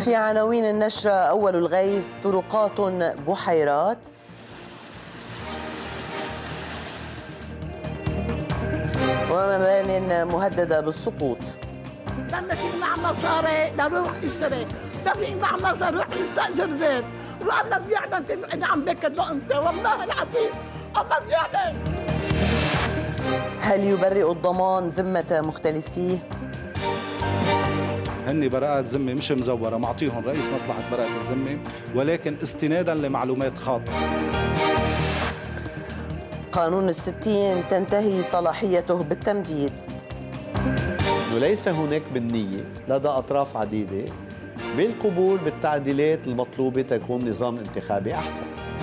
في عناوين النشرة: أول الغيث، طرقات، بحيرات. ومبان مهددة بالسقوط. لما في مع مصاري نروح اشتري، ده في مع مصاري روح يستأجر بيت، والله بيعلم تبعد عن بك انت، والله العظيم الله بيعلم. هل يبرئ الضمان ذمة مختلسيه؟ هني براءات ذمة مش مزورة، معطيهم رئيس مصلحة براءة الذمة ولكن استنادا لمعلومات خاطئة. قانون ال60 تنتهي صلاحيته بالتمديد. ليس هناك بالنية لدى أطراف عديدة بالقبول بالتعديلات المطلوبة تكون نظام انتخابي أحسن.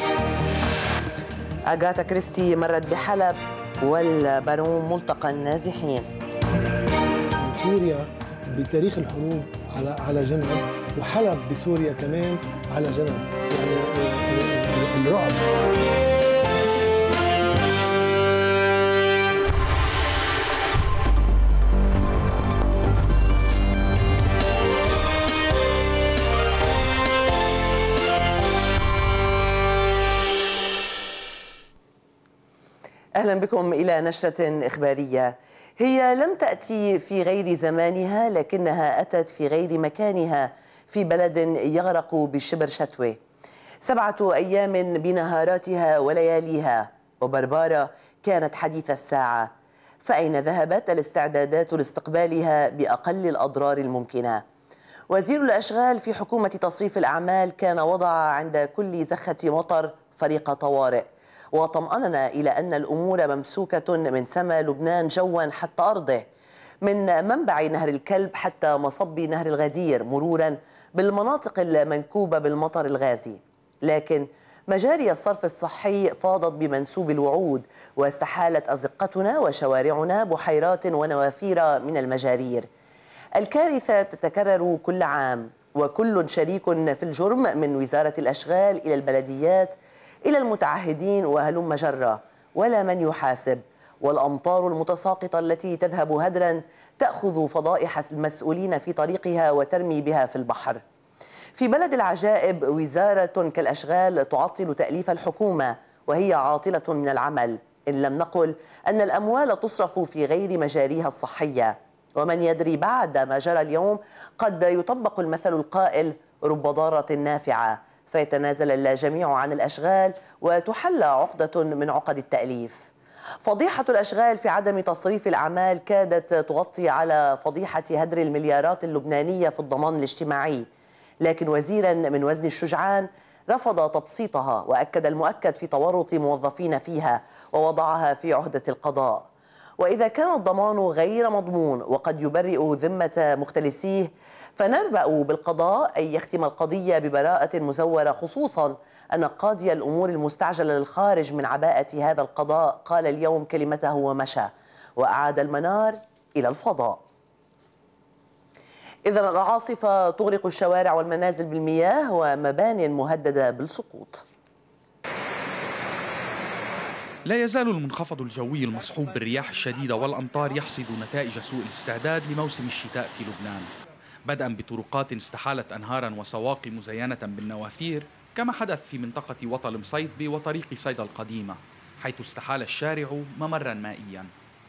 أغاثا كريستي مرت بحلب والبارون ملتقى النازحين. سوريا بتاريخ الحروب على جنب، وحلب بسوريا كمان على جنب، يعني الرعب. أهلا بكم إلى نشرة إخبارية. هي لم تأتي في غير زمانها، لكنها أتت في غير مكانها، في بلد يغرق بشبر شتوى. 7 أيام بنهاراتها ولياليها، وبربارة كانت حديث الساعة. فأين ذهبت الاستعدادات لاستقبالها بأقل الأضرار الممكنة؟ وزير الأشغال في حكومة تصريف الأعمال كان وضع عند كل زخة مطر فريق طوارئ، وطمأننا إلى أن الأمور ممسوكة من سما لبنان جوا حتى أرضه، من منبع نهر الكلب حتى مصب نهر الغدير، مرورا بالمناطق المنكوبة بالمطر الغازي. لكن مجاري الصرف الصحي فاضت بمنسوب الوعود، واستحالت أزقتنا وشوارعنا بحيرات ونوافير من المجارير. الكارثة تتكرر كل عام، وكل شريك في الجرم، من وزارة الأشغال إلى البلديات إلى المتعهدين وهلم جرة، ولا من يحاسب. والأمطار المتساقطة التي تذهب هدرا تأخذ فضائح المسؤولين في طريقها وترمي بها في البحر. في بلد العجائب وزارة كالأشغال تعطل تأليف الحكومة وهي عاطلة من العمل، إن لم نقل أن الأموال تصرف في غير مجاريها الصحية. ومن يدري بعد ما جرى اليوم قد يطبق المثل القائل: رب ضارة نافعة، فيتنازل الجميع عن الأشغال وتحل عقدة من عقد التأليف. فضيحة الأشغال في عدم تصريف الأعمال كادت تغطي على فضيحة هدر المليارات اللبنانية في الضمان الاجتماعي، لكن وزيرا من وزن الشجعان رفض تبسيطها، وأكد المؤكد في تورط موظفين فيها، ووضعها في عهدة القضاء. وإذا كان الضمان غير مضمون وقد يبرئ ذمة مختلسيه، فنربأ بالقضاء أن يختم القضية ببراءة مزورة، خصوصا أن قاضي الأمور المستعجلة للخارج من عباءة هذا القضاء قال اليوم كلمته ومشى، وأعاد المنار إلى الفضاء. إذن العاصفة تغرق الشوارع والمنازل بالمياه ومبان مهددة بالسقوط. لا يزال المنخفض الجوي المصحوب بالرياح الشديدة والأمطار يحصد نتائج سوء الاستعداد لموسم الشتاء في لبنان، بدءا بطرقات استحالت أنهارا وسواقي مزينة بالنوافير، كما حدث في منطقة وطل مصيدبي وطريق صيدا القديمة، حيث استحال الشارع ممرا مائيا.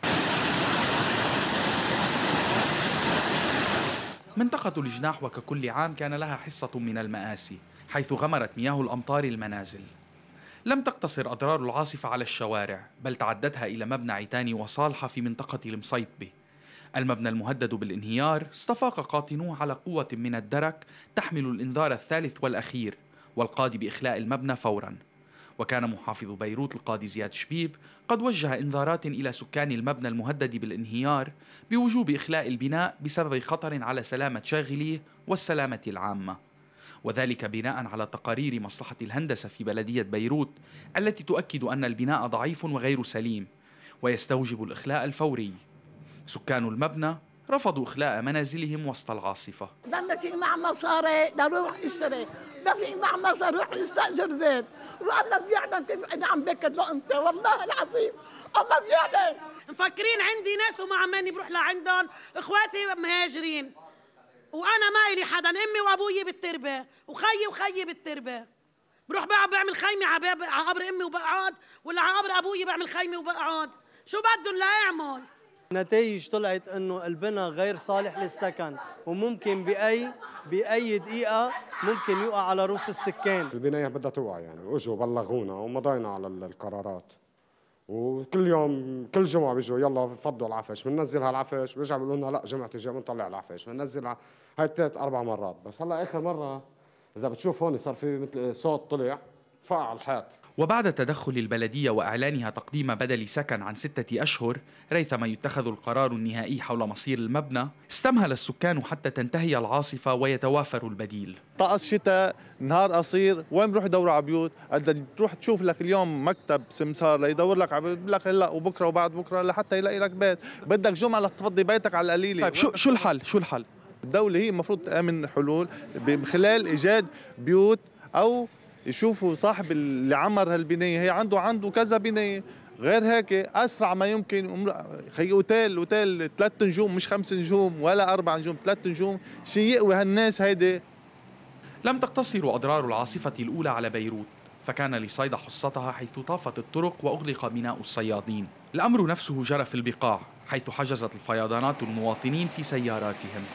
منطقة الجناح وككل عام كان لها حصة من المآسي، حيث غمرت مياه الأمطار المنازل. لم تقتصر أضرار العاصفة على الشوارع، بل تعدتها إلى مبنى عيتاني وصالحة في منطقة المصيدبي. المبنى المهدد بالانهيار استفاق قاطنوه على قوة من الدرك تحمل الإنذار الثالث والأخير، والقاضي بإخلاء المبنى فوراً. وكان محافظ بيروت القاضي زياد شبيب قد وجه إنذارات إلى سكان المبنى المهدد بالانهيار بوجوب إخلاء البناء بسبب خطر على سلامة شاغليه والسلامة العامة، وذلك بناء على تقارير مصلحة الهندسة في بلدية بيروت التي تؤكد أن البناء ضعيف وغير سليم ويستوجب الإخلاء الفوري. سكان المبنى رفضوا إخلاء منازلهم وسط العاصفة. لما في مع مصاري نروح اشتري، ده في مع مصاري روح يستأجر بيت، والله بيعلم تبعد عن بك انت، والله العظيم الله بيعلم. مفكرين عندي ناس وما عماني بروح لعندهم، اخواتي مهاجرين وانا ما الي حدا، امي وابوي بالتربه وخيي بالتربه. بروح بعمل خيمه على قبر امي وبقعد، ولا على قبر ابوي بعمل خيمه وبقعد. شو بدهم لاعمل؟ نتائج طلعت انه البناء غير صالح للسكن، وممكن باي دقيقه ممكن يقع على رؤوس السكان. البنايه بدها توقع يعني، واجوا بلغونا ومضينا على القرارات، وكل يوم كل جمعه بيجوا يلا فضوا العفش، بننزل هالعفش بيرجعوا بيقولوا لنا لا جمعه الجايه بنطلع العفش، بننزلها هاي 3 4 مرات. بس هلا اخر مره اذا بتشوف هون صار في مثل صوت طلع فقع على الحيط. وبعد تدخل البلدية وإعلانها تقديم بدل سكن عن 6 أشهر ريثما يتخذ القرار النهائي حول مصير المبنى، استمهل السكان حتى تنتهي العاصفة ويتوافر البديل. طقس شتاء، نهار قصير، وين بروح يدوروا على بيوت؟ بدك تروح تشوف لك اليوم مكتب سمسار ليدور لك على بيوت لك هلا وبكره وبعد بكره لحتى يلاقي لك بيت، بدك جمعة لتفضي بيتك على القليلة. طيب شو الحل؟ الدولة هي المفروض تأمن حلول من خلال إيجاد بيوت، أو يشوفوا صاحب اللي عمر هالبنايه، هي عنده كذا بنايه، غير هيك اسرع ما يمكن خي اوتيل 3 نجوم مش 5 نجوم ولا 4 نجوم، 3 نجوم، شيء يقوي هالناس هيدي. لم تقتصر اضرار العاصفه الاولى على بيروت، فكان لصيدا حصتها حيث طافت الطرق واغلق ميناء الصيادين. الامر نفسه جرى في البقاع، حيث حجزت الفيضانات المواطنين في سياراتهم.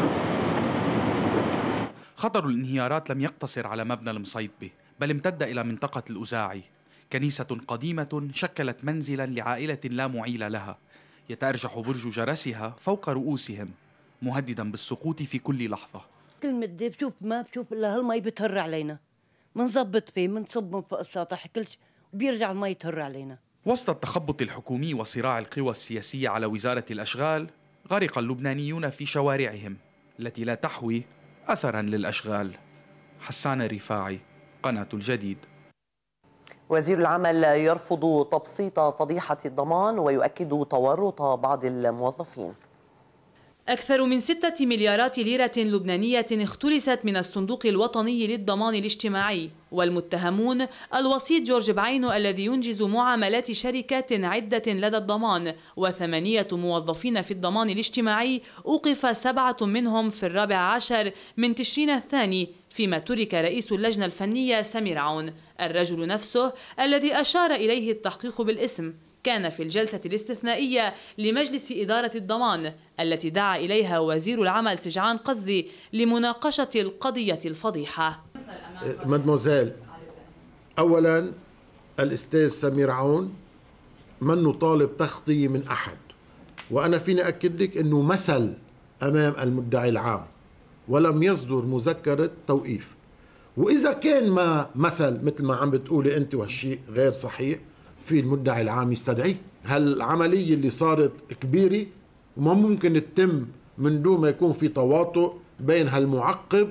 خطر الانهيارات لم يقتصر على مبنى المصيدبة، بل امتد إلى منطقة الأزاعي، كنيسة قديمة شكلت منزلا لعائلة لا معيل لها، يتأرجح برج جرسها فوق رؤوسهم، مهددا بالسقوط في كل لحظة. كل مدة ما بشوف إلا هالمي بتهر علينا، منظبط فيه منصب من فوق السطح كل شيء وبيرجع المي تهر علينا. وسط التخبط الحكومي وصراع القوى السياسية على وزارة الأشغال، غرق اللبنانيون في شوارعهم التي لا تحوي أثراً للأشغال. حسان الرفاعي، قناة الجديد. وزير العمل يرفض تبسيط فضيحة الضمان ويؤكد تورط بعض الموظفين. أكثر من 6 مليارات ليرة لبنانية اختلست من الصندوق الوطني للضمان الاجتماعي، والمتهمون الوسيط جورج بعينو الذي ينجز معاملات شركات عدة لدى الضمان، و8 موظفين في الضمان الاجتماعي أوقف 7 منهم في 14 من تشرين الثاني، فيما ترك رئيس اللجنة الفنية سمير عون. الرجل نفسه الذي أشار إليه التحقيق بالاسم كان في الجلسة الاستثنائية لمجلس إدارة الضمان التي دعا إليها وزير العمل سجعان قزي لمناقشة القضية الفضيحة. مدموزيل، أولا الأستاذ سمير عون منه طالب تغطية من أحد، وأنا فيني أكد لك أنه مثل أمام المدعي العام ولم يصدر مذكرة توقيف. وإذا كان ما مثل مثل ما عم بتقولي أنت وهالشيء غير صحيح، في المدعي العام يستدعيه. هالعملية اللي صارت كبيرة وما ممكن تتم من دون ما يكون في تواطؤ بين هالمعقب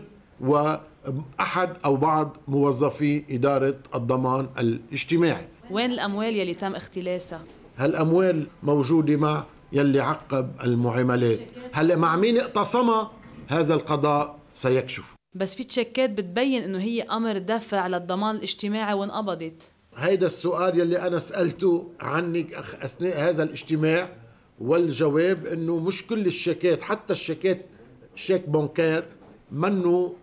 وأحد أو بعض موظفي إدارة الضمان الاجتماعي. وين الأموال يلي تم اختلاسها؟ هالأموال موجودة مع يلي عقب المعاملات. هلأ مع مين اقتصمها هذا القضاء سيكشف. بس في تشيكات بتبين انه هي امر دفع للضمان الاجتماعي وانقبضت. هيدا السؤال يلي انا سألته عنك اثناء هذا الاجتماع، والجواب انه مش كل الشيكات، حتى الشيكات شيك بنكير منه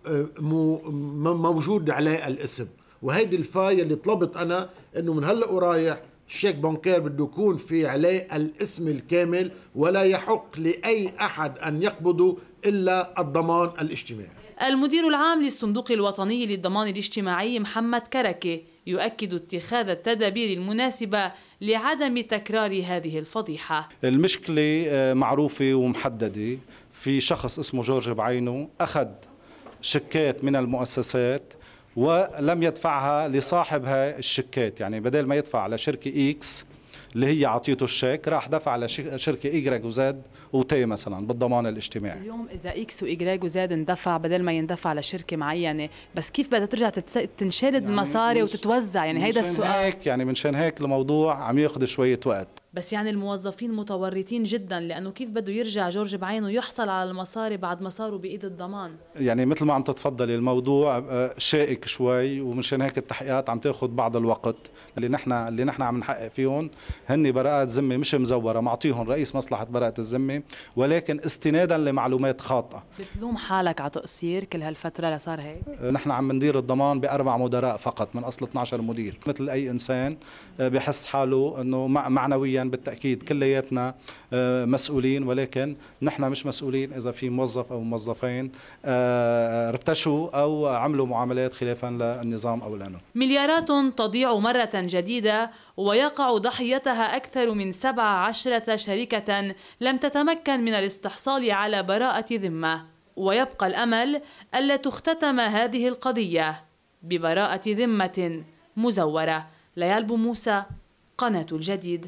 موجود عليه الاسم. وهيدي الفاي اللي طلبت انا انه من هلا ورايح الشيك بنكير بده يكون في عليه الاسم الكامل، ولا يحق لاي احد ان يقبضه الا الضمان الاجتماعي. المدير العام للصندوق الوطني للضمان الاجتماعي محمد كركة يؤكد اتخاذ التدابير المناسبة لعدم تكرار هذه الفضيحة. المشكلة معروفة ومحددة، في شخص اسمه جورج بعينو أخذ شيكات من المؤسسات ولم يدفعها لصاحب هاي الشيكات، يعني بدل ما يدفع على شركة إكس اللي هي عطيته الشيك راح دفع على شركة إيجراك وزاد وتي مثلا بالضمان الاجتماعي. اليوم إذا إكس وإيجراك وزاد اندفع بدل ما يندفع لشركة معينة، بس كيف بدها ترجع تنشرد المصاري وتتوزع؟ يعني هيدا السؤال. منشان هيك الموضوع عم ياخذ شوية وقت. بس يعني الموظفين متورطين جدا، لأنه كيف بده يرجع جورج بعينه يحصل على المصاري بعد ما صاروا بإيد الضمان؟ يعني مثل ما عم تتفضلي الموضوع شائك شوي، ومشان هيك التحقيقات عم تاخذ بعض الوقت. اللي نحن عم نحقق فيهم هن براءات ذمه مش مزوره، معطيهم رئيس مصلحه براءه الذمه، ولكن استنادا لمعلومات خاطئه. بتلوم حالك على تقصير كل هالفتره لصار هيك؟ نحن عم ندير الضمان ب4 مدراء فقط من اصل 12 مدير. مثل اي انسان بحس حاله انه معنويا بالتاكيد كلياتنا مسؤولين، ولكن نحن مش مسؤولين اذا في موظف او موظفين ارتشوا او عملوا معاملات خلافا للنظام او لنا. مليارات تضيع مرة جديدة، ويقع ضحيتها أكثر من 17 شركة لم تتمكن من الاستحصال على براءة ذمة. ويبقى الأمل ألا تختتم هذه القضية ببراءة ذمة مزورة. ليال بو موسى، قناة الجديد.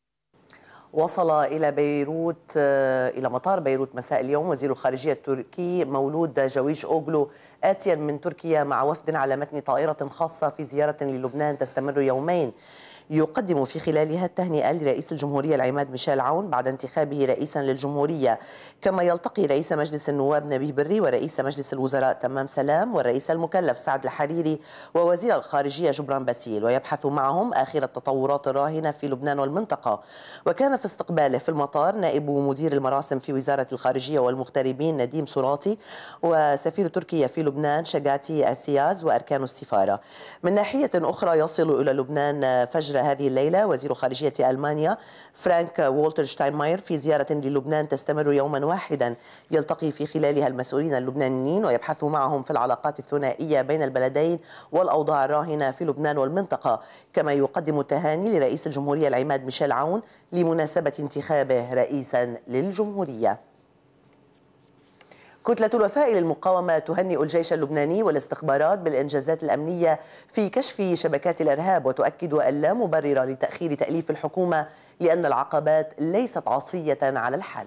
وصل إلى مطار بيروت مساء اليوم وزير الخارجية التركي مولود جويش أوغلو آتيا من تركيا مع وفد على متن طائرة خاصة في زيارة للبنان تستمر يومين، يقدم في خلالها التهنئة لرئيس الجمهورية العماد ميشيل عون بعد انتخابه رئيسا للجمهورية، كما يلتقي رئيس مجلس النواب نبيه بري ورئيس مجلس الوزراء تمام سلام والرئيس المكلف سعد الحريري ووزير الخارجية جبران باسيل، ويبحث معهم آخر التطورات الراهنة في لبنان والمنطقة. وكان في استقباله في المطار نائب مدير المراسم في وزارة الخارجية والمغتربين نديم سراطي وسفير تركيا في لبنان شجاتي السياز وأركان السفارة. من ناحية أخرى يصل إلى لبنان فجر هذه الليلة وزير خارجية ألمانيا فرانك والتر شتاينماير في زيارة للبنان تستمر يوما واحدا، يلتقي في خلالها المسؤولين اللبنانيين ويبحث معهم في العلاقات الثنائية بين البلدين والأوضاع الراهنة في لبنان والمنطقة، كما يقدم التهاني لرئيس الجمهورية العماد ميشيل عون لمناسبة انتخابه رئيسا للجمهورية. كتلة الوفاء للمقاومة تهنئ الجيش اللبناني والاستخبارات بالإنجازات الأمنية في كشف شبكات الإرهاب، وتؤكد أن لا مبرر لتأخير تأليف الحكومة لأن العقبات ليست عصية على الحل.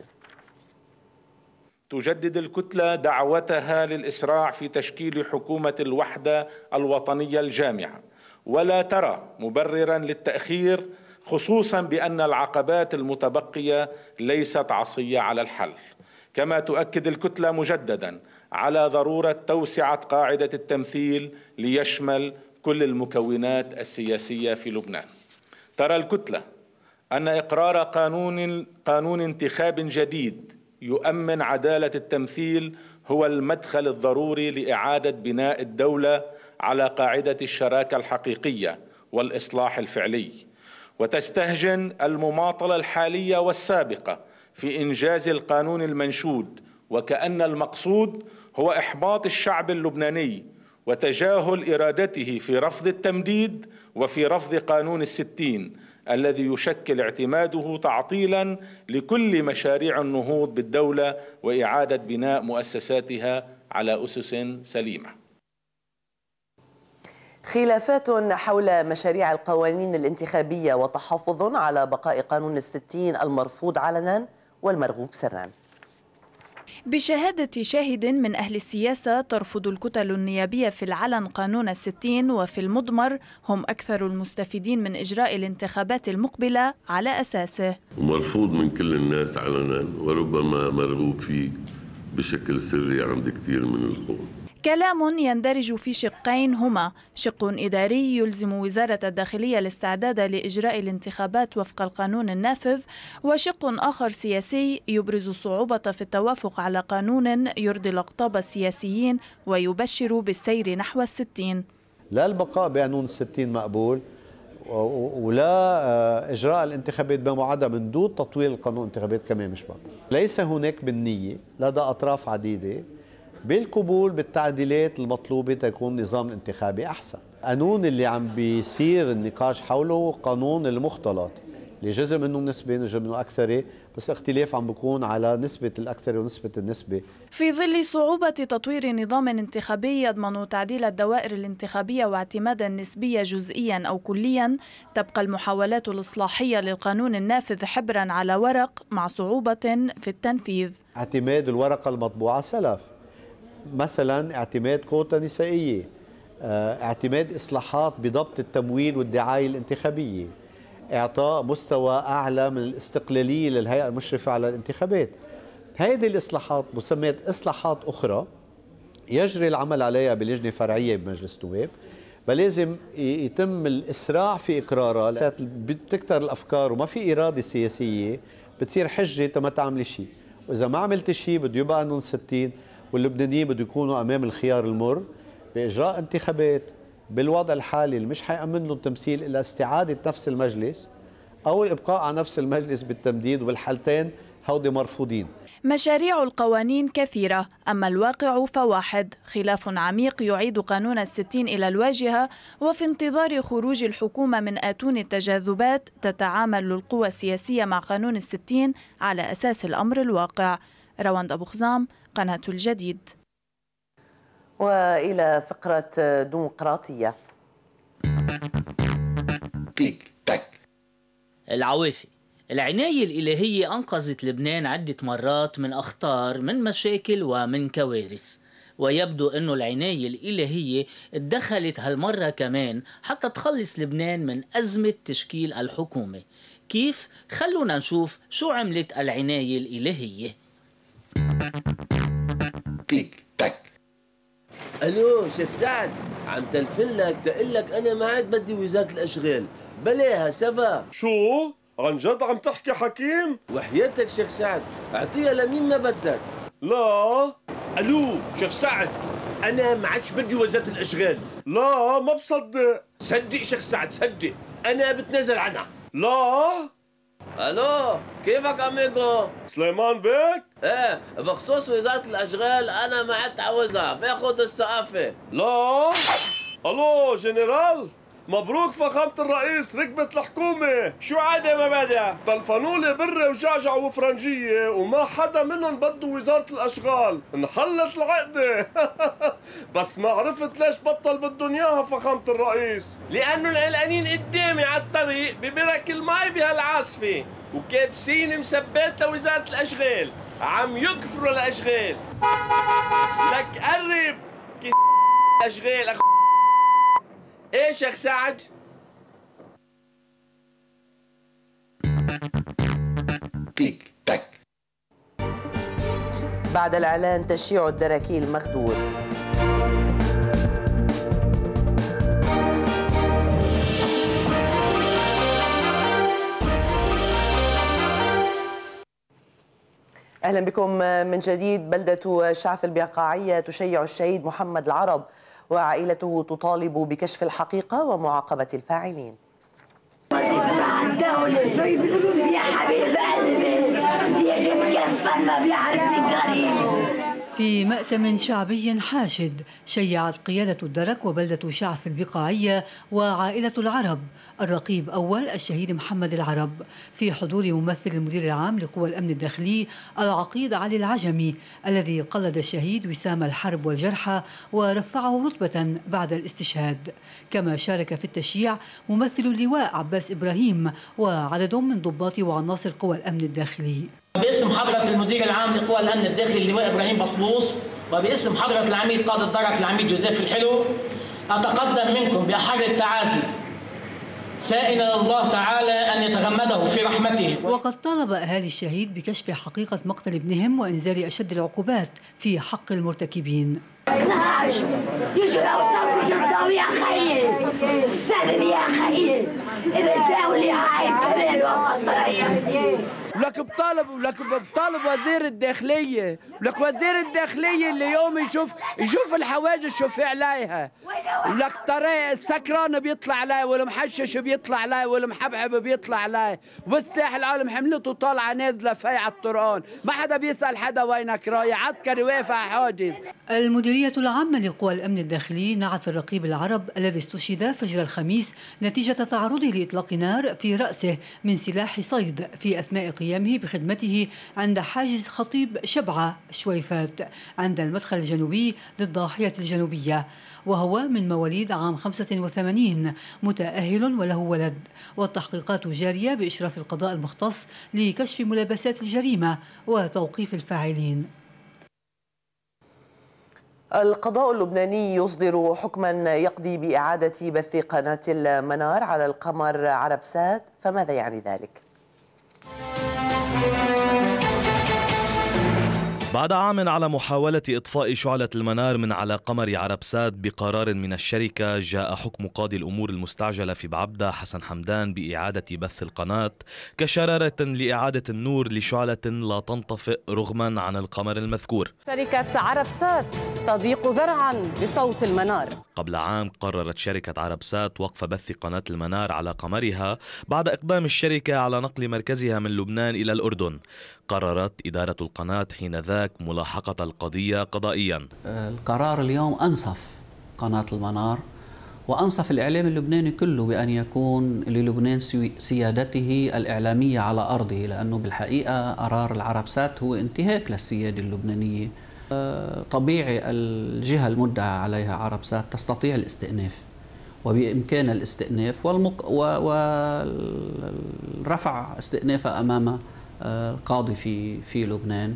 تجدد الكتلة دعوتها للإسراع في تشكيل حكومة الوحدة الوطنية الجامعة، ولا ترى مبررا للتأخير، خصوصا بأن العقبات المتبقية ليست عصية على الحل. كما تؤكد الكتلة مجددا على ضرورة توسعة قاعدة التمثيل ليشمل كل المكونات السياسية في لبنان. ترى الكتلة أن إقرار قانون انتخاب جديد يؤمن عدالة التمثيل هو المدخل الضروري لإعادة بناء الدولة على قاعدة الشراكة الحقيقية والإصلاح الفعلي، وتستهجن المماطلة الحالية والسابقة في إنجاز القانون المنشود، وكأن المقصود هو إحباط الشعب اللبناني وتجاهل إرادته في رفض التمديد وفي رفض قانون 60 الذي يشكل اعتماده تعطيلا لكل مشاريع النهوض بالدولة وإعادة بناء مؤسساتها على أسس سليمة. خلافات حول مشاريع القوانين الانتخابية وتحفظ على بقاء قانون 60 المرفوض علنا والمرغوب سرا. بشهادة شاهد من أهل السياسة، ترفض الكتل النيابية في العلن قانون 60 وفي المضمر هم أكثر المستفيدين من إجراء الانتخابات المقبلة على أساسه. مرفوض من كل الناس علنا وربما مرغوب فيه بشكل سري عند كثير من القوم. كلام يندرج في شقين هما شق إداري يلزم وزارة الداخلية الاستعداد لإجراء الانتخابات وفق القانون النافذ، وشق آخر سياسي يبرز الصعوبة في التوافق على قانون يرضي الأقطاب السياسيين ويبشر بالسير نحو 60. لا البقاء بقانون 60 مقبول ولا إجراء الانتخابات بموعدها من دون تطويل القانون الانتخابات كمان مش مقبول. ليس هناك بالنية لدى أطراف عديدة بالقبول بالتعديلات المطلوبة تكون نظام الانتخابي أحسن. قانون اللي عم بيصير النقاش حوله قانون المختلط اللي جزء منه نسبي وجزء منه أكثري، بس اختلاف عم بيكون على نسبة الأكثري ونسبة النسبة. في ظل صعوبة تطوير نظام انتخابي يضمن تعديل الدوائر الانتخابية واعتمادا نسبيا جزئيا أو كليا، تبقى المحاولات الإصلاحية للقانون النافذ حبرا على ورق مع صعوبة في التنفيذ. اعتماد الورقة المطبوعة سلف، مثلا اعتماد كوتا نسائية، اعتماد إصلاحات بضبط التمويل والدعاية الانتخابية، إعطاء مستوى أعلى من الاستقلالية للهيئة المشرفة على الانتخابات. هذه الإصلاحات مسميات إصلاحات أخرى يجري العمل عليها بلجنة فرعية بمجلس النواب، فلازم يتم الإسراع في إقرارها. بتكتر الأفكار وما في إرادة سياسية بتصير حجة ما تعملي شيء، وإذا ما عملت شيء بده يبقى قانون 60 واللبنانيين بده يكونوا أمام الخيار المر بإجراء انتخابات بالوضع الحالي اللي مش حيأمن لهم تمثيل إلا استعادة نفس المجلس أو الإبقاء على نفس المجلس بالتمديد، وبالحالتين هودي مرفوضين. مشاريع القوانين كثيرة، أما الواقع فواحد، خلاف عميق يعيد قانون 60 إلى الواجهة، وفي انتظار خروج الحكومة من آتون التجاذبات تتعامل القوى السياسية مع قانون 60 على أساس الأمر الواقع. روند أبو خزام، قناة الجديد. وإلى فقرة ديمقراطية. تيك تاك. العوافي. العناية الإلهية أنقذت لبنان عدة مرات من أخطار، من مشاكل ومن كوارث، ويبدو أنه العناية الإلهية اتدخلت هالمرة كمان حتى تخلص لبنان من أزمة تشكيل الحكومة. كيف؟ خلونا نشوف شو عملت العناية الإلهية. تيك تاك. الو شيخ سعد، عم تلفلك تقلك انا ما عاد بدي وزارة الاشغال، بلاها سفا. شو؟ عن جد عم تحكي حكيم؟ وحياتك شيخ سعد اعطيها لمين ما بدك. لا. الو شيخ سعد، انا ما عادش بدي وزارة الاشغال. لا ما بصدق. صدق شيخ سعد صدق، انا بتنازل عنها. لا. الو كيفك اميغو؟ سليمان بيك؟ ايه بخصوص وزارة الاشغال انا ما عدت عاوزها، باخذ الثقافة. لا. الو جنرال، مبروك فخامة الرئيس، ركبت الحكومة. شو عادة ما بدها؟ طلفنولي برة وجعجع وفرنجية وما حدا منهم بده وزارة الأشغال، انحلت العقدة. بس ما عرفت ليش بطل بدهم إياها فخامة الرئيس. لأنه العلقانين قدامي على الطريق ببرك المي بهالعاصفة وكابسين مثبات لوزارة الأشغال، عم يكفروا الأشغال. لك قرب الأشغال ايه شيخ سعد؟ تيك تاك. بعد الإعلان تشييع الدراكيل مخدور. أهلا بكم من جديد. بلدة شعف البقاعية تشيع الشهيد محمد العرب، وعائلته تطالب بكشف الحقيقة ومعاقبة الفاعلين. الدولة يا حبيب قلبي يجب كفن ما بيعرفني قريب. في مأتم شعبي حاشد شيعت قيادة الدرك وبلدة شعف البقاعية وعائلة العرب الرقيب أول الشهيد محمد العرب في حضور ممثل المدير العام لقوى الأمن الداخلي العقيد علي العجمي الذي قلد الشهيد وسام الحرب والجرحى ورفعه رتبة بعد الاستشهاد. كما شارك في التشييع ممثل اللواء عباس إبراهيم وعدد من ضباط وعناصر قوى الأمن الداخلي. باسم حضرة المدير العام لقوى الأمن الداخلي اللواء إبراهيم بصبوص، وباسم حضرة العميد قائد الدرك العميد جوزيف الحلو، أتقدم منكم بأحر التعازي سائلا الله تعالى أن يتغمده في رحمته. وقد طالب أهالي الشهيد بكشف حقيقة مقتل ابنهم وإنزال أشد العقوبات في حق المرتكبين. 12 يجوا يوصلوا جردوا يا خيي، السبب يا خيي، إذا الدولة هاي كمان وفضل يا خيي. ولك بطالب وزير الداخلية، ولك وزير الداخلية اللي يوم يشوف الحواجز شو في عليها، ولك طريق السكران بيطلع عليه والمحشش بيطلع عليه والمحبحب بيطلع عليه، وبالسلاح العالم حملته طالعة نازلة فايعة على الطرقان، ما حدا بيسأل حدا وينك رايح، عسكري واقف على حاجز. المديرية العامة لقوى الأمن الداخلي نعت الرقيب العرب الذي استشهد فجر الخميس نتيجة تعرضه لإطلاق نار في رأسه من سلاح صيد في أثناء قيامه بخدمته عند حاجز خطيب شبعة شويفات عند المدخل الجنوبي للضاحية الجنوبية، وهو من مواليد عام 85 متأهل وله ولد، والتحقيقات جارية بإشراف القضاء المختص لكشف ملابسات الجريمة وتوقيف الفاعلين. القضاء اللبناني يصدر حكما يقضي بإعادة بث قناة المنار على القمر عربسات، فماذا يعني ذلك؟ بعد عام على محاولة إطفاء شعلة المنار من على قمر عربسات بقرار من الشركة، جاء حكم قاضي الأمور المستعجلة في بعبدة حسن حمدان بإعادة بث القناة كشرارة لإعادة النور لشعلة لا تنطفئ رغما عن القمر المذكور. شركة عربسات تضيق ذرعا بصوت المنار. قبل عام قررت شركة عربسات وقف بث قناة المنار على قمرها بعد إقدام الشركة على نقل مركزها من لبنان إلى الأردن. قررت إدارة القناة حينذاك ملاحقة القضية قضائيا. القرار اليوم أنصف قناة المنار وأنصف الإعلام اللبناني كله بأن يكون للبنان سيادته الإعلامية على أرضه، لأنه بالحقيقة قرار العربسات هو انتهاك للسيادة اللبنانية. طبيعي الجهة المدعى عليها عربسات تستطيع الاستئناف، وبإمكان الاستئناف والرفع استئنافها أمام القاضي في لبنان.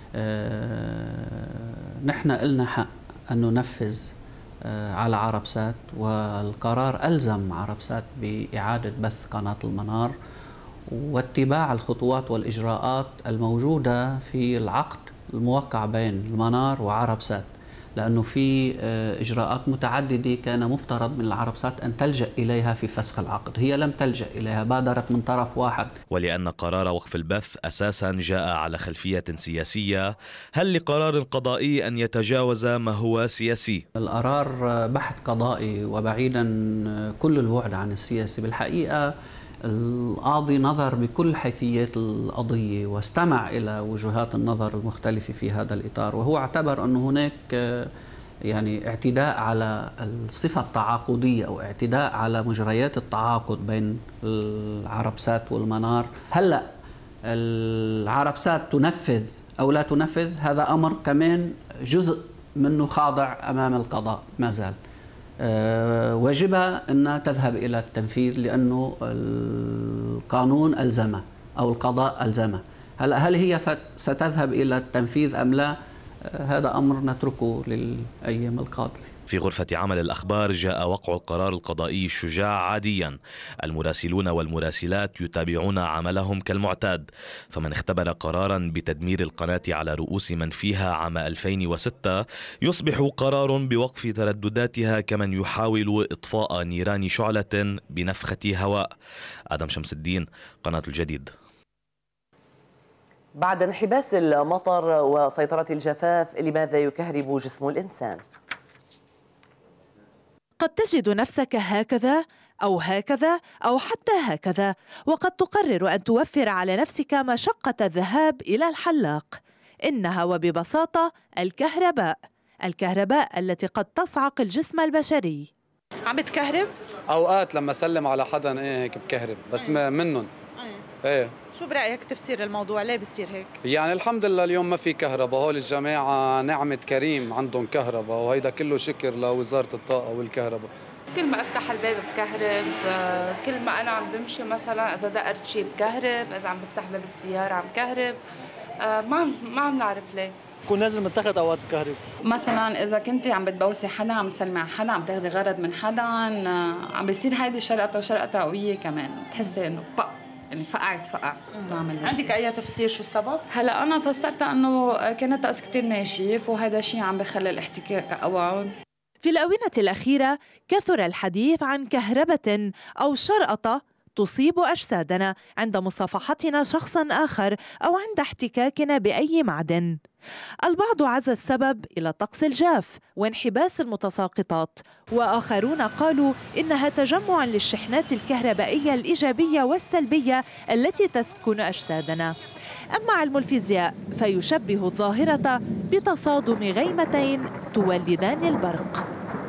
نحن قلنا حق أن ننفذ على عربسات، والقرار ألزم عربسات بإعادة بث قناة المنار واتباع الخطوات والإجراءات الموجودة في العقد الموقع بين المنار وعربسات، لأنه في إجراءات متعددة كان مفترض من العربسات أن تلجأ إليها في فسخ العقد، هي لم تلجأ إليها، بادرت من طرف واحد. ولأن قرار وقف البث أساسا جاء على خلفية سياسية، هل لقرار قضائي أن يتجاوز ما هو سياسي؟ القرار بحث قضائي وبعيدا كل البعد عن السياسي. بالحقيقة القاضي نظر بكل حيثيات القضية واستمع إلى وجهات النظر المختلفة في هذا الإطار، وهو اعتبر أن هناك يعني اعتداء على الصفة التعاقدية أو اعتداء على مجريات التعاقد بين العربسات والمنار. هلأ العربسات تنفذ أو لا تنفذ، هذا أمر كمان جزء منه خاضع أمام القضاء ما زال. واجبها أن تذهب إلى التنفيذ لأنه القانون ألزمه أو القضاء ألزمه. هل هي ستذهب إلى التنفيذ أم لا؟ هذا أمر نتركه للأيام القادمة. في غرفة عمل الأخبار جاء وقع القرار القضائي الشجاع عاديا. المراسلون والمراسلات يتابعون عملهم كالمعتاد، فمن اختبر قرارا بتدمير القناة على رؤوس من فيها عام 2006 يصبح قرار بوقف تردداتها كمن يحاول إطفاء نيران شعلة بنفخة هواء. آدم شمس الدين، قناة الجديد. بعد انحباس المطر وسيطرة الجفاف، لماذا يكهرب جسم الإنسان؟ قد تجد نفسك هكذا أو هكذا أو حتى هكذا، وقد تقرر أن توفر على نفسك مشقة الذهاب إلى الحلاق. إنها وببساطة الكهرباء التي قد تصعق الجسم البشري. عم بتكهرب؟ أوقات لما سلم على حدا هيك بكهرب، بس منهم. ايه. شو برأيك تفسير الموضوع؟ ليه بصير هيك؟ يعني الحمد لله اليوم ما في كهرباء، هول الجماعة نعمة كريم عندهم كهرباء، وهيدا كله شكر لوزارة الطاقة والكهرباء. كل ما افتح الباب بكهرب، كل ما انا عم بمشي مثلا اذا دقرت شيء بكهرب، اذا عم بفتح باب السيارة عم كهرب، ما عم نعرف ليه. بكون نازل من تحت اوقات بكهرب. مثلا اذا كنتي عم بتبوسي حدا، عم تسلمي على حدا، عم تاخذي غرض من حدا، عم بيصير هيدي شرقة قوية كمان، بتحسي انه يعني فقع بعمل. عندك اي تفسير شو السبب؟ هلا انا فسرتها انه كان الطقس كثير ناشف، وهذا الشيء عم بخلي الاحتكاك اقوى. في الآونة الأخيرة كثر الحديث عن كهربة أو شرقة تصيب أجسادنا عند مصافحتنا شخصا آخر أو عند احتكاكنا بأي معدن. البعض عزى السبب إلى الطقس الجاف وانحباس المتساقطات، وآخرون قالوا إنها تجمع للشحنات الكهربائية الإيجابية والسلبية التي تسكن أجسادنا. أما علم الفيزياء فيشبه الظاهرة بتصادم غيمتين تولدان البرق.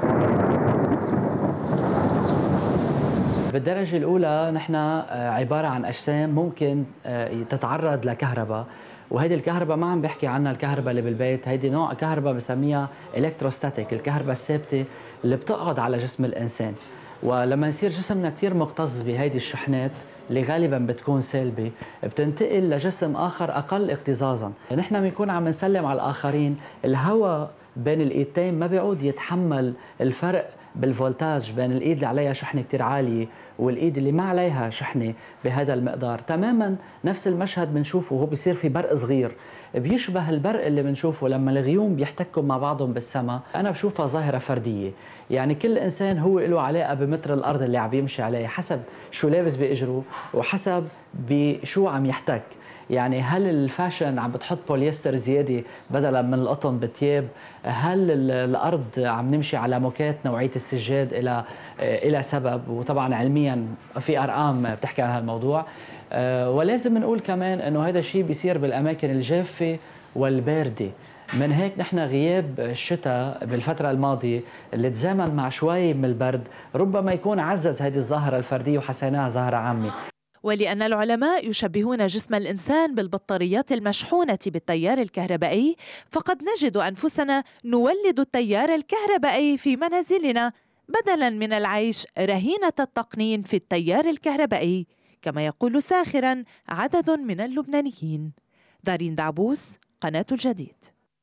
بالدرجة الأولى نحن عبارة عن أجسام ممكن تتعرض لكهرباء، وهيدي الكهرباء ما عم بحكي عنها الكهرباء اللي بالبيت، هيدي نوع كهرباء بسميها الكتروستاتيك، الكهرباء الثابتة اللي بتقعد على جسم الإنسان. ولما يصير جسمنا كتير مكتظ بهيدي الشحنات اللي غالبا بتكون سلبي، بتنتقل لجسم آخر أقل اكتظاظا. نحن بنكون عم نسلم على الآخرين، الهواء بين الايدتين ما بيعود يتحمل الفرق بالفولتاج بين الايد اللي عليها شحنه كثير عاليه والايد اللي ما عليها شحنه بهذا المقدار. تماما نفس المشهد بنشوفه وهو بيصير في برق صغير، بيشبه البرق اللي بنشوفه لما الغيوم بيحتكوا مع بعضهم بالسماء. انا بشوفها ظاهره فرديه، يعني كل انسان هو له علاقه بمتر الارض اللي عم يمشي عليه، حسب شو لابس باجره وحسب بشو عم يحتك. يعني هل الفاشن عم بتحط بوليستر زياده بدلا من القطن بالثياب؟ هل الارض عم نمشي على موكات نوعيه السجاد الى سبب؟ وطبعا علميا في ارقام بتحكي عن هالموضوع. ولازم نقول كمان انه هذا الشيء بيصير بالاماكن الجافه والبارده. من هيك نحن غياب الشتاء بالفترة الماضية اللي تزامن مع شوي من البرد ربما يكون عزز هذه الظاهرة الفردية وحسيناها ظاهرة عامة. ولأن العلماء يشبهون جسم الإنسان بالبطاريات المشحونة بالتيار الكهربائي، فقد نجد أنفسنا نولد التيار الكهربائي في منازلنا بدلاً من العيش رهينة التقنين في التيار الكهربائي، كما يقول ساخراً عدد من اللبنانيين. دارين دعبوس، قناة الجديد.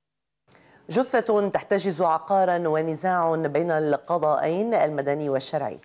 جثة تحتجز عقاراً ونزاع بين القضاءين المدني والشرعي.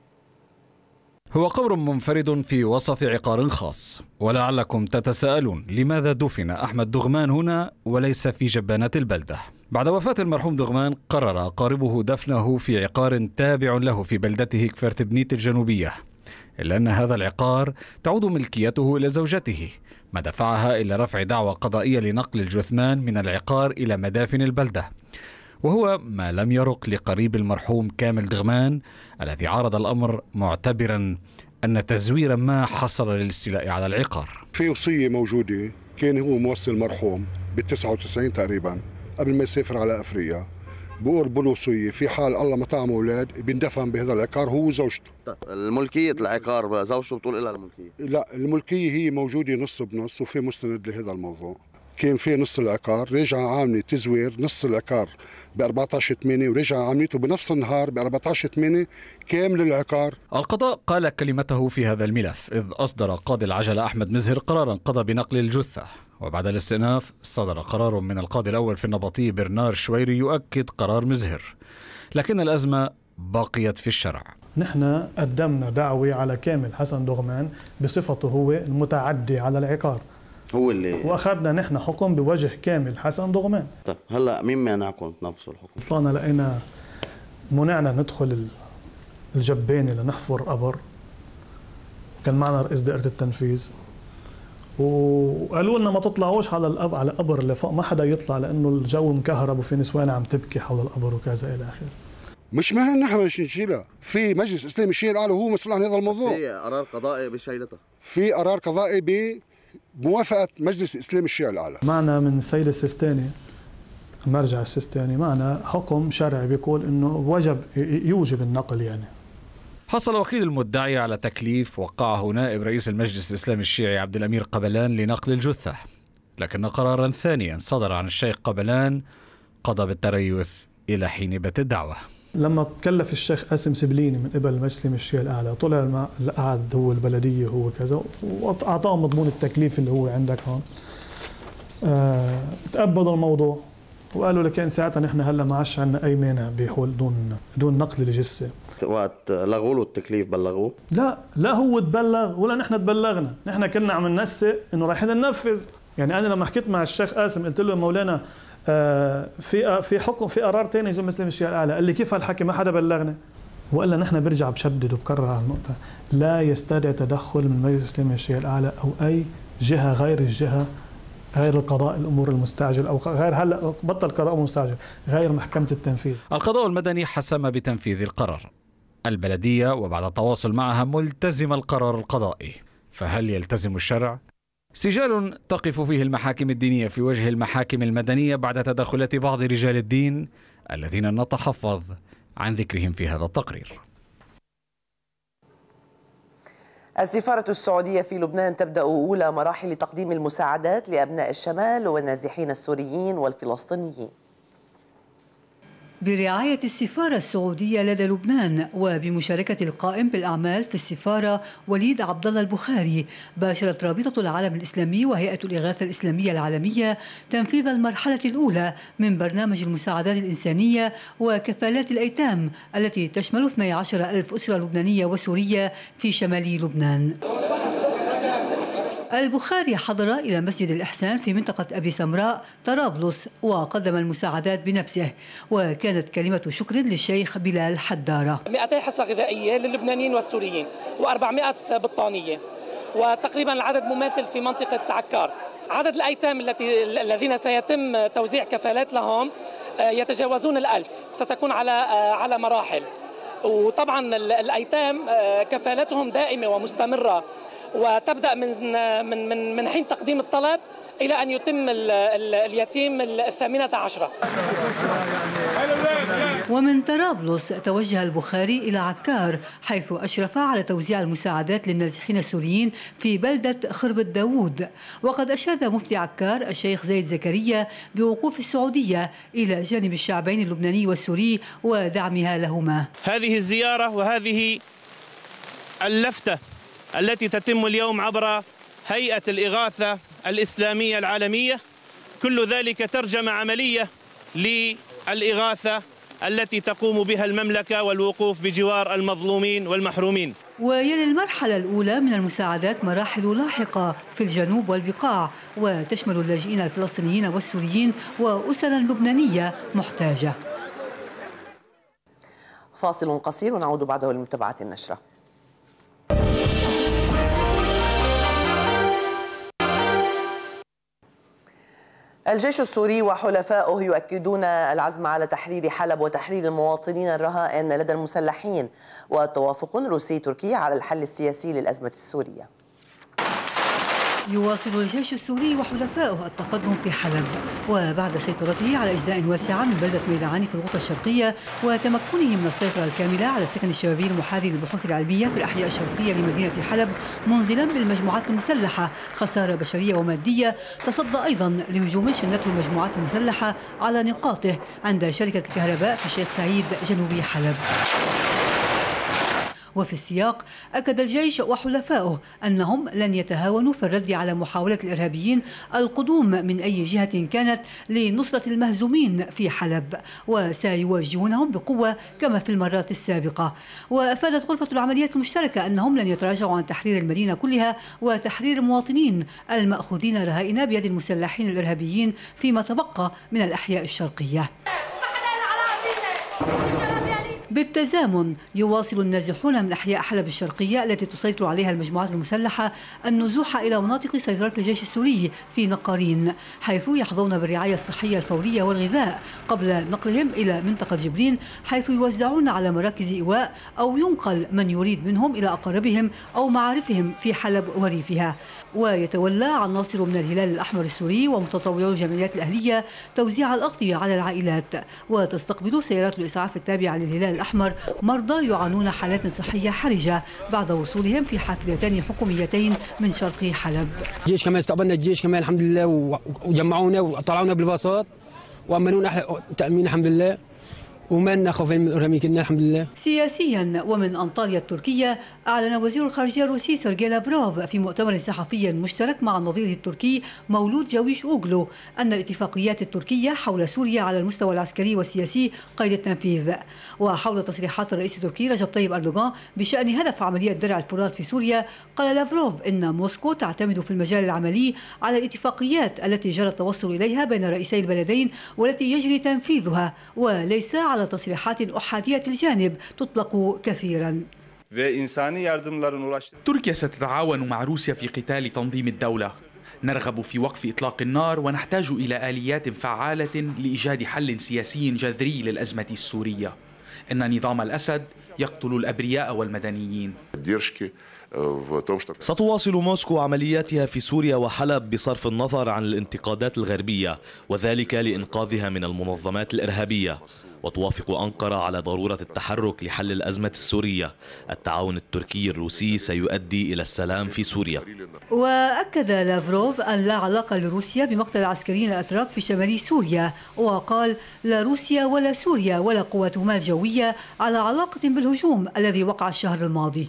هو قبر منفرد في وسط عقار خاص، ولعلكم تتساءلون لماذا دفن أحمد دغمان هنا وليس في جبانات البلدة؟ بعد وفاة المرحوم دغمان قرر أقاربه دفنه في عقار تابع له في بلدته كفرت بنيت الجنوبية، إلا أن هذا العقار تعود ملكيته إلى زوجته، ما دفعها إلى رفع دعوى قضائية لنقل الجثمان من العقار إلى مدافن البلدة، وهو ما لم يرق لقريب المرحوم كامل دغمان الذي عارض الأمر معتبرا أن تزويرا ما حصل للاستيلاء على العقار. في وصية موجودة، كان هو موصل مرحوم بال99 تقريبا قبل ما يسافر على أفريقيا، بقول بالوصية في حال الله ما طعم أولاد بيندفن بهذا العقار هو وزوجته. الملكية العقار زوجته بتقول لها الملكية؟ لا، الملكية هي موجودة نص بنص وفي مستند لهذا الموضوع. كان في نص العقار رجع عامل تزوير نص العقار ب 14/8 ورجع عملته بنفس النهار ب 14/8 كامل العقار. القضاء قال كلمته في هذا الملف، إذ أصدر قاضي العجلة أحمد مزهر قرارا قضى بنقل الجثة، وبعد الاستئناف صدر قرار من القاضي الأول في النبطي برنار شويري يؤكد قرار مزهر، لكن الأزمة بقيت في الشرع. نحن قدمنا دعوة على كامل حسن دغمان بصفته هو المتعدي على العقار، هو اللي واخذنا نحن حكم بوجه كامل حسن دغمان. طيب هلا مين مانعكم تنفذوا الحكم؟ طلعنا لقينا منعنا ندخل الجبانه لنحفر قبر، كان معنا رئيس دائره التنفيذ وقالوا لنا ما تطلعوش على القبر اللي فوق، ما حدا يطلع لانه الجو مكهرب وفي نسوان عم تبكي حول القبر وكذا الى اخره. مش مهنا نحن مش نشيلها، في مجلس اسلامي الشيعي الاعلى وهو مسؤول عن هذا الموضوع. في قرار قضائي بشيلتها، في قرار قضائي بموافقه مجلس الاسلامي الشيعي الاعلى. معنا من السيد السيستاني، المرجع السيستاني، معنا حكم شرعي بيقول انه وجب يوجب النقل. يعني حصل وكيل المدعي على تكليف وقعه نائب رئيس المجلس الإسلامي الشيعي عبد الأمير قبلان لنقل الجثة، لكن قرارا ثانيا صدر عن الشيخ قبلان قضى بالتريث إلى حين بات الدعوة. لما تكلف الشيخ قاسم سبليني من قبل المجلس الشيعي الأعلى، طلع قعد هو البلدية هو كذا وأعطاه مضمون التكليف اللي هو عندك هون، تقبضوا الموضوع وقالوا لكن ساعتها نحن هلا ما عادش عندنا اي مانع بحول دون نقل الجثه. وقت لغوا له التكليف بلغوه؟ لا هو تبلغ ولا نحن تبلغنا، نحن كنا عم ننسق انه رايحين ننفذ. يعني انا لما حكيت مع الشيخ قاسم قلت له مولانا في حكم في قرار ثاني جم مسلم الشيعي الاعلى، قال لي كيف هالحكي ما حدا بلغنا؟ والا نحن برجع بشدد وبكرر على النقطه، لا يستدعي تدخل من مجلس الاسلامي الشيعي الاعلى او اي جهه غير الجهه، غير القضاء الامور المستعجل او غير هلا بطل قضاء مستعجل، غير محكمه التنفيذ. القضاء المدني حسم بتنفيذ القرار. البلديه وبعد التواصل معها ملتزمه القرار القضائي، فهل يلتزم الشرع؟ سجال تقف فيه المحاكم الدينيه في وجه المحاكم المدنيه بعد تدخلات بعض رجال الدين الذين نتحفظ عن ذكرهم في هذا التقرير. السفارة السعودية في لبنان تبدأ أولى مراحل تقديم المساعدات لأبناء الشمال والنازحين السوريين والفلسطينيين. برعاية السفارة السعودية لدى لبنان وبمشاركة القائم بالأعمال في السفارة وليد عبد الله البخاري، باشرت رابطة العالم الإسلامي وهيئة الإغاثة الإسلامية العالمية تنفيذ المرحلة الأولى من برنامج المساعدات الإنسانية وكفالات الأيتام التي تشمل 12,000 أسرة لبنانية وسورية في شمال لبنان. البخاري حضر إلى مسجد الإحسان في منطقة أبي سمراء طرابلس وقدم المساعدات بنفسه، وكانت كلمة شكر للشيخ بلال حدارة. 200 حصة غذائية للبنانيين والسوريين و400 بطانية، وتقريبا العدد مماثل في منطقة عكار. عدد الأيتام الذين سيتم توزيع كفالات لهم يتجاوزون 1000، ستكون على مراحل. وطبعا الأيتام كفالتهم دائمة ومستمرة، وتبدأ من حين تقديم الطلب إلى أن يتم اليتيم 18. ومن طرابلس توجه البخاري إلى عكار، حيث أشرف على توزيع المساعدات للنازحين السوريين في بلدة خربة داوود. وقد أشاد مفتي عكار الشيخ زايد زكريا بوقوف السعودية إلى جانب الشعبين اللبناني والسوري ودعمها لهما. هذه الزيارة وهذه اللفتة التي تتم اليوم عبر هيئة الإغاثة الإسلامية العالمية، كل ذلك ترجم عملية للإغاثة التي تقوم بها المملكة والوقوف بجوار المظلومين والمحرومين. ويلي المرحلة الأولى من المساعدات مراحل لاحقة في الجنوب والبقاع، وتشمل اللاجئين الفلسطينيين والسوريين وأسرا لبنانية محتاجة. فاصل قصير ونعود بعده لمتابعة النشرة. الجيش السوري وحلفائه يؤكدون العزم على تحرير حلب وتحرير المواطنين الرهائن لدى المسلحين، وتوافق روسي تركي على الحل السياسي للأزمة السورية. يواصل الجيش السوري وحلفائه التقدم في حلب، وبعد سيطرته على أجزاء واسعة من بلدة ميدعاني في الغوطة الشرقية وتمكنه من السيطرة الكاملة على السكن الشبابي المحاذي للبحوث العلمية في الأحياء الشرقية لمدينة حلب، منزلا بالمجموعات المسلحة خسارة بشرية ومادية، تصدى أيضا لهجوم شنته المجموعات المسلحة على نقاطه عند شركة الكهرباء في الشيخ سعيد جنوبي حلب. وفي السياق أكد الجيش وحلفائه أنهم لن يتهاونوا في الرد على محاولة الإرهابيين القدوم من أي جهة كانت لنصرة المهزومين في حلب، وسيواجهونهم بقوة كما في المرات السابقة. وأفادت غرفة العمليات المشتركة أنهم لن يتراجعوا عن تحرير المدينة كلها وتحرير المواطنين المأخوذين رهائن بيد المسلحين الإرهابيين فيما تبقى من الأحياء الشرقية. بالتزامن يواصل النازحون من أحياء حلب الشرقية التي تسيطر عليها المجموعات المسلحة النزوح إلى مناطق سيطرة الجيش السوري في نقارين، حيث يحظون بالرعاية الصحية الفورية والغذاء قبل نقلهم إلى منطقة جبرين، حيث يوزعون على مراكز إيواء أو ينقل من يريد منهم إلى أقاربهم أو معارفهم في حلب وريفها. ويتولى عناصر من الهلال الأحمر السوري ومتطوعو الجمعيات الأهلية توزيع الأغطية على العائلات، وتستقبل سيارات الإسعاف التابعة للهلال الأحمر مرضى يعانون حالات صحية حرجة بعد وصولهم في حافلتين حكوميتين من شرق حلب. الجيش كمان استقبلنا، الجيش كمان الحمد لله وجمعونا وطلعونا بالباصات وأمنونا أحلى تأمين الحمد لله، وما لنا خوفين من الإرهابيين كنا الحمد لله. سياسيا ومن أنطاليا التركية، أعلن وزير الخارجية الروسي سيرجي لافروف في مؤتمر صحفي مشترك مع نظيره التركي مولود جاويش أوغلو أن الاتفاقيات التركية حول سوريا على المستوى العسكري والسياسي قيد التنفيذ. وحول تصريحات الرئيس التركي رجب طيب أردوغان بشأن هدف عملية درع الفرات في سوريا، قال لافروف إن موسكو تعتمد في المجال العملي على الاتفاقيات التي جرى التوصل إليها بين رئيسي البلدين والتي يجري تنفيذها، وليس على تصريحات أحادية الجانب تطلق كثيرا. تركيا ستتعاون مع روسيا في قتال تنظيم الدولة. نرغب في وقف إطلاق النار ونحتاج إلى آليات فعالة لإيجاد حل سياسي جذري للأزمة السورية. إن نظام الأسد يقتل الأبرياء والمدنيين. ستواصل موسكو عملياتها في سوريا وحلب بصرف النظر عن الانتقادات الغربية، وذلك لإنقاذها من المنظمات الإرهابية. وتوافق أنقرة على ضرورة التحرك لحل الأزمة السورية. التعاون التركي الروسي سيؤدي إلى السلام في سوريا. وأكد لافروف أن لا علاقة لروسيا بمقتل العسكريين الأتراك في شمال سوريا، وقال لا روسيا ولا سوريا ولا قواتهما الجوية على علاقة بالهجوم الذي وقع الشهر الماضي.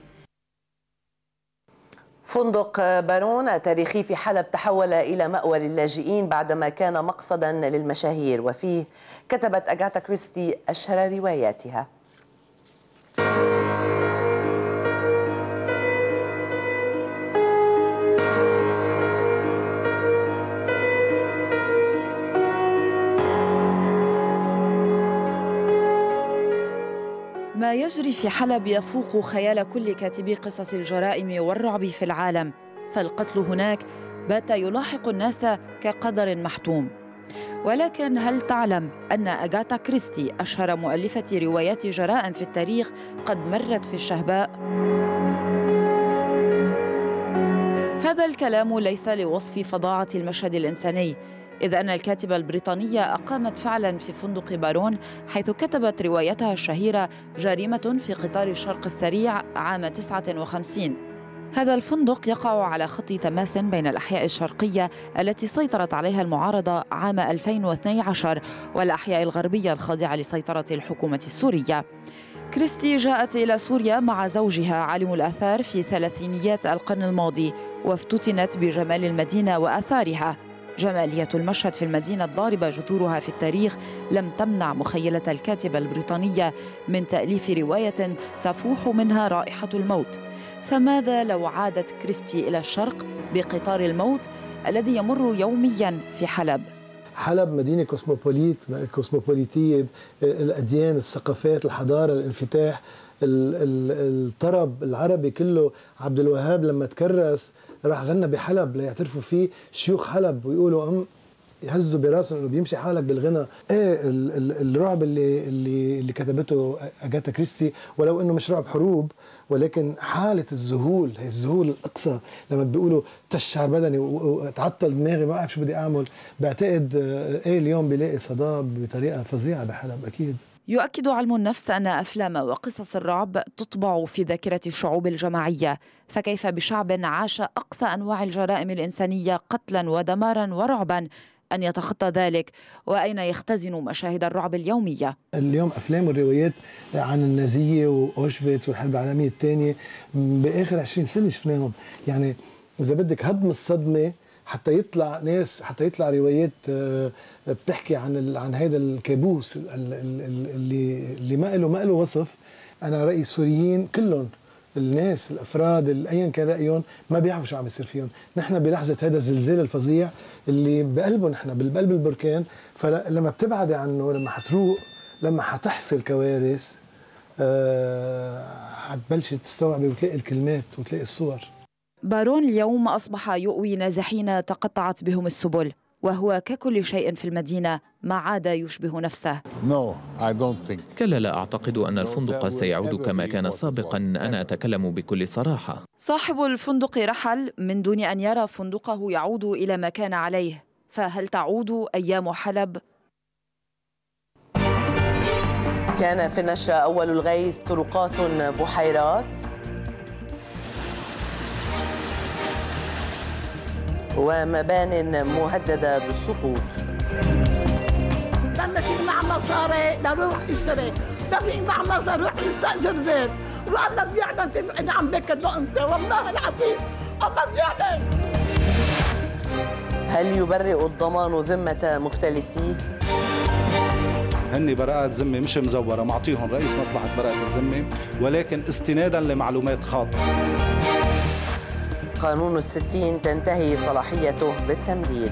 فندق بارون التاريخي في حلب تحول إلى مأوى للاجئين بعدما كان مقصدا للمشاهير، وفيه كتبت أغاثا كريستي أشهر رواياتها. ما يجري في حلب يفوق خيال كل كاتبي قصص الجرائم والرعب في العالم، فالقتل هناك بات يلاحق الناس كقدر محتوم. ولكن هل تعلم أن أغاثا كريستي أشهر مؤلفة روايات جرائم في التاريخ قد مرت في الشهباء؟ هذا الكلام ليس لوصف فظاعة المشهد الإنساني، إذ أن الكاتبة البريطانية أقامت فعلاً في فندق بارون، حيث كتبت روايتها الشهيرة جريمة في قطار الشرق السريع عام 59. هذا الفندق يقع على خط تماس بين الأحياء الشرقية التي سيطرت عليها المعارضة عام 2012 والأحياء الغربية الخاضعة لسيطرة الحكومة السورية. كريستي جاءت إلى سوريا مع زوجها عالم الآثار في ثلاثينيات القرن الماضي، وافتتنت بجمال المدينة وآثارها. جمالية المشهد في المدينة الضاربة جذورها في التاريخ لم تمنع مخيلة الكاتبة البريطانية من تأليف رواية تفوح منها رائحة الموت. فماذا لو عادت كريستي إلى الشرق بقطار الموت الذي يمر يومياً في حلب؟ حلب مدينة كوسموبوليتية، الأديان، الثقافات، الحضارة، الانفتاح، الطرب العربي كله. عبد الوهاب لما تكرس راح غنى بحلب ليعترفوا فيه شيوخ حلب ويقولوا يهزوا براسهم انه بيمشي حالك بالغنى. ايه الرعب اللي كتبته أغاثا كريستي، ولو انه مش رعب حروب، ولكن حاله الذهول، هي الذهول الاقصى لما بيقولوا تشعر بدني وتعطل دماغي ما بعرف شو بدي اعمل. بعتقد ايه اليوم بيلاقي صدى بطريقه فظيعه بحلب اكيد. يؤكد علم النفس أن أفلام وقصص الرعب تطبع في ذاكرة الشعوب الجماعية، فكيف بشعب عاش أقصى أنواع الجرائم الإنسانية قتلاً ودماراً ورعباً أن يتخطى ذلك؟ وأين يختزن مشاهد الرعب اليومية؟ اليوم أفلام والروايات عن النازية وأوشفيتس والحرب العالمية الثانية بآخر 20 سنة شفناهم. يعني إذا بدك هضم الصدمة حتى يطلع ناس، حتى يطلع روايات بتحكي عن هذا الكابوس اللي ما له وصف. انا رايي السوريين كلهم، الناس الافراد ايا كان رايهم، ما بيعرفوا شو عم يصير فيهم. نحن بلحظه هذا الزلزال الفظيع اللي بقلبه، نحن بقلب البركان، فلما بتبعدي عنه، لما حتروق، لما حتحصل كوارث، حتبلشي تستوعبي وتلاقي الكلمات وتلاقي الصور. بارون اليوم أصبح يؤوي نازحين تقطعت بهم السبل، وهو ككل شيء في المدينة ما عاد يشبه نفسه. كلا، لا أعتقد أن الفندق سيعود كما كان سابقا. أنا أتكلم بكل صراحة. صاحب الفندق رحل من دون أن يرى فندقه يعود إلى ما كان عليه، فهل تعود أيام حلب؟ كان في النشر أول الغيث، طرقات، بحيرات، ومبان مهددة بالسقوط. لما في مع مصاري نروح نشتري، ده في مع مصاري نروح نستأجر بيت، والله بيعلم تبعد عن بك انت، والله العظيم الله بيعلم. هل يبرئ الضمان ذمة مختلسيه؟ هن براءات ذمة مش مزورة، معطيهم رئيس مصلحة براءة الذمة، ولكن استنادا لمعلومات خاطئة. قانون ال60 تنتهي صلاحيته بالتمديد.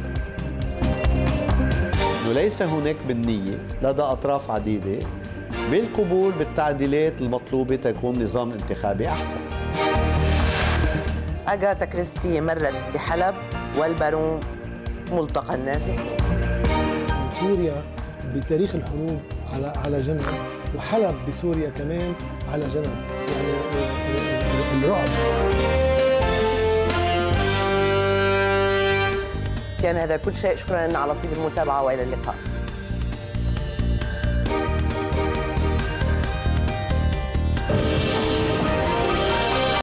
ليس هناك بالنية لدى أطراف عديدة بالقبول بالتعديلات المطلوبة تكون نظام انتخابي أحسن. أغاثا كريستي مرت بحلب والبارون ملتقى النازحين. سوريا بتاريخ الحروب على جنب وحلب بسوريا كمان على جنب. يعني الرعب. كان هذا كل شيء، شكرا على طيب المتابعة وإلى اللقاء.